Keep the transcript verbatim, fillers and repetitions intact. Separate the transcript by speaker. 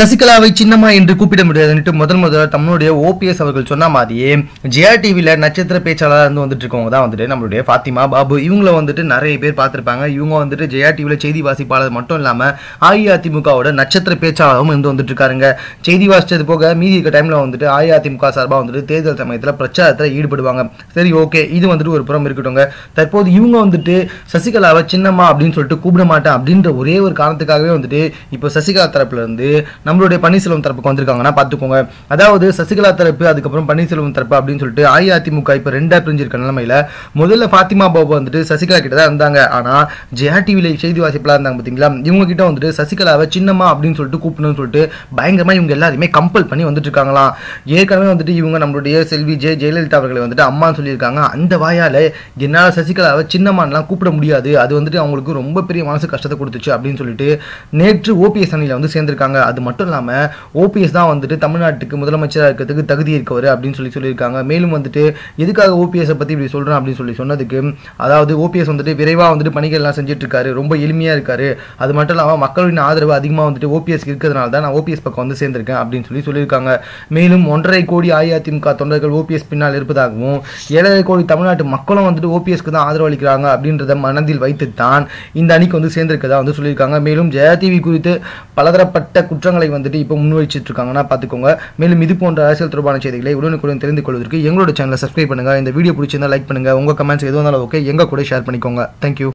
Speaker 1: சசிகலாவை சின்னம்மா என்று கூப்பிட முடியாது முதல் முதல்ல நம்மளுடைய ஓபிஎஸ் அவர்கள் சொன்ன மாதிரியே ஜெயா டிவில நட்சத்திர பேச்சாளராக இருந்து வந்துட்டு இருக்கவங்க தான் வந்துட்டு நம்மளுடைய ஃபாத்திமா பாபு. இவங்களை வந்துட்டு நிறைய பேர் பார்த்துருப்பாங்க. இவங்க வந்துட்டு ஜெயா டிவில செய்தி வாசிப்பாளர் மட்டும் இல்லாம அஇஅதிமுகவோட நட்சத்திர பேச்சாளரும் இருந்து வந்துட்டு இருக்காருங்க. செய்தி வாசிச்சது போக மீதி இருக்க டைம்ல வந்துட்டு அஇஅதிமுக சார்பாக வந்துட்டு தேர்தல் சமயத்தில் பிரச்சாரத்தில் ஈடுபடுவாங்க. சரி, ஓகே, இது வந்துட்டு ஒரு புறம் இருக்கட்டும்ங்க. தற்போது இவங்க வந்துட்டு சசிகலாவை சின்னம்மா அப்படின்னு சொல்லிட்டு கூப்பிட மாட்டேன் அப்படின்ற ஒரே ஒரு காரணத்துக்காகவே வந்துட்டு இப்போ சசிகலா தரப்புல இருந்து நம்மளுடைய பன்னீர்செல்வம் தரப்புக்கு வந்திருக்காங்கன்னா பார்த்துக்கோங்க. அதாவது சசிகலா தரப்பு அதுக்கப்புறம் பன்னீர்செல்வம் தரப்பு அப்படின்னு சொல்லிட்டு அஇஅதிமுக இப்போ ரெண்டா பிரிஞ்சிருக்க நிலைமையில முதல்ல ஃபாத்திமா பாபு வந்துட்டு சசிகலா கிட்ட தான் இருந்தாங்க. ஆனா ஜெயா டிவில செய்தி வாசிப்பெல்லாம் இருந்தாங்க பார்த்தீங்களா, இவங்க கிட்ட வந்துட்டு சசிகலாவை சின்னம்மா அப்படின்னு சொல்லிட்டு கூப்பிடணும்னு சொல்லிட்டு பயங்கரமா இவங்க எல்லாருமே கம்பல் பண்ணி வந்துட்டு இருக்காங்களாம். ஏற்கனவே வந்துட்டு இவங்க நம்மளுடைய செல்வி ஜெய ஜெயலலிதா அவர்களை வந்துட்டு அம்மான்னு சொல்லியிருக்காங்க. அந்த வாயால என்னால் சசிகலாவை சின்னம்மான்லாம் கூப்பிட முடியாது, அது வந்துட்டு அவங்களுக்கு ரொம்ப பெரிய மனசு கஷ்டத்தை கொடுத்துச்சு அப்படின்னு சொல்லிட்டு நேற்று ஓபிஎஸ் அணியில வந்து சேர்ந்திருக்காங்க. அது மட்டும் இல்லாம ஓபிஎஸ் தான் வந்துட்டு தமிழ்நாட்டுக்கு முதலமைச்சராக இருக்கிறதுக்கு தகுதி இருக்கவர் அப்படின்னு சொல்லி சொல்லியிருக்காங்க. மேலும் வந்துட்டு எதுக்காக ஓபிஎஸ் பத்தி இப்படி சொல்றேன் அப்படின்னு சொல்லி சொன்னதுக்கு, அதாவது ஓபிஎஸ் வந்துட்டு விரைவா வந்துட்டு பணிகள் எல்லாம் செஞ்சுட்டு இருக்காரு, ரொம்ப எளிமையா இருக்காரு, அது மட்டும் இல்லாம மக்களின் ஆதரவு அதிகமா வந்துட்டு ஓபிஎஸ் இருக்கிறதுனால தான் நான் ஓபிஎஸ் பக்கம் வந்து சேர்ந்திருக்கேன் அப்படின்னு சொல்லி சொல்லியிருக்காங்க. மேலும் ஒன்றரை கோடி அஇஅதிமுக தொண்டர்கள் ஓபிஎஸ் பின்னால் இருப்பதாகவும் ஏழரை கோடி தமிழ்நாட்டு மக்களும் வந்துட்டு ஓபிஎஸ்க்கு தான் ஆதரவு அளிக்கிறாங்க அப்படின்றத மனதில் வைத்து தான் இந்த அணிக்கு வந்து சேர்ந்திருக்கதா வந்து சொல்லியிருக்காங்க. மேலும் ஜெயா டிவி குறித்து பலதரப்பட்ட குற்றங்களை வந்துட்டு இப்போ முன்வைச்சிட்டு இருக்காங்கன்னா பார்த்துக்கோங்க. மேலும் இது போன்ற அரசியல் தொடர்பான செய்திகளை உடனுக்குடன் தெரிந்து கொள்வதற்கு எங்களோட சேனலை சப்ஸ்கிரைப் பண்ணுங்க. இந்த வீடியோ பிடிச்சிருந்தா லைக் பண்ணுங்க. உங்க கமெண்ட்ஸ் எதுவும் இருந்தாலும் ஓகே, எங்க கூட ஷேர் பண்ணிக்கோங்க. தேங்க்யூ.